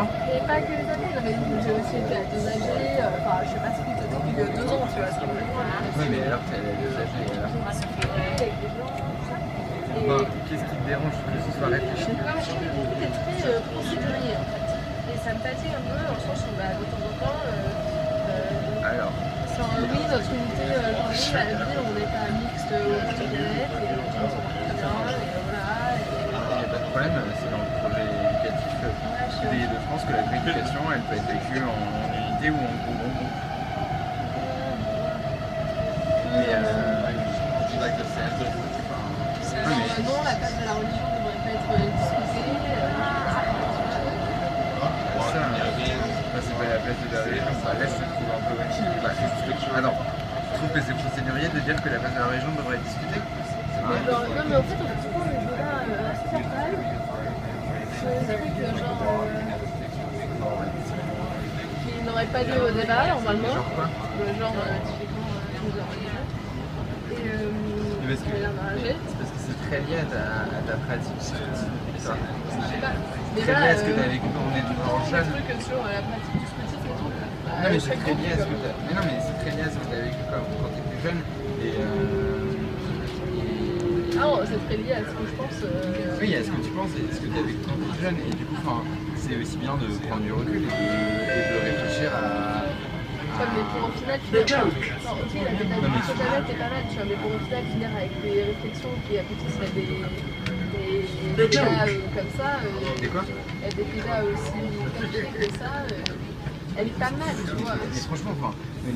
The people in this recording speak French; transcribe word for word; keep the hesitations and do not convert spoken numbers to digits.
Comment? Et pas que les années, non, mais j'ai aussi été à deux A G, euh, enfin je sais pas si c'était depuis euh, deux ans, tu vois, ce que je veux dire. Oui, mais alors tu es à deux A G alors. Avec des gens, tout ça. Et Bon, qu'est-ce qui te dérange que ce soit réfléchi? ouais, mais je trouve que beaucoup est très euh, procédurier en fait. Et ça me fatigue un peu, en sens où bah, de temps en temps, euh, euh, Alors, genre, oui, notre unité, euh, genre, oui, à la ville, on est pas mixte au Portugalette, et les gens sont très bien, et voilà. Et... il n'y a pas de problème, c'est dans le projet éducatif Ouais, de France que la rééducation, elle peut être vécue en unité ou en groupe. Mais euh, je dirais que c'est un peu. Alors, euh, non, la place de la religion ne devrait pas être discutée. Euh, ça, bah, c'est pas la place de la religion, bah, là je te trouve un peu. Bah, ah non, je trouve que c'est procédurier de dire que la place de la religion devrait être discutée. genre, non, mais en fait, on a souvent le débat euh, assez central. Je dirais que, genre, euh, qui n'aurait pas lieu au débat, normalement. Genre quoi? Le genre, euh, typiquement, euh, de religion. Et euh, Parce que, la mariage. c'est parce que c'est très lié à ta, à ta pratique. Ça. Je sais pas. Très Déjà, lié à ce que euh, tu as vécu quand on est toujours le jeune. truc sur euh, la pratique du scoutisme et tout. Bah, Non mais c'est chaque très groupe, lié à ce que comme- tu as. Mais non mais c'est très lié à ce que tu as vécu quand, quand tu étais jeune. Et, euh, et- Ah, oh, c'est très lié à ce que je pense. Euh... Oui, à ce que tu penses et ce que tu as vécu quand tu étais jeune. Et du coup, c'est aussi bien de prendre du recul et de, et de réfléchir à. Ouais, mais pour au final finir. Non, ok, la méthode du Sojanet est pas mal, tu vois, mais pour au final finir avec des réflexions qui aboutissent à des, des, des débats euh, comme ça, euh, Des quoi? à des débats aussi compliqués que ça, euh, elle est pas mal, tu vois. Mais franchement, enfin.